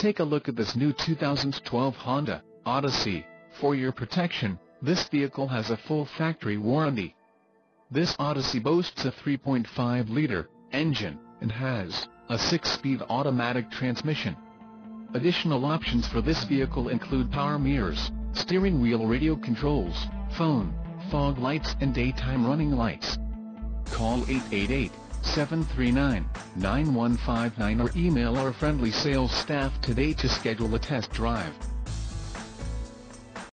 Take a look at this new 2012 Honda Odyssey. For your protection, this vehicle has a full factory warranty. This Odyssey boasts a 3.5-liter engine and has a 6-speed automatic transmission. Additional options for this vehicle include power mirrors, steering wheel radio controls, phone, fog lights and daytime running lights. Call 888-739-9159 or email our friendly sales staff today to schedule a test drive.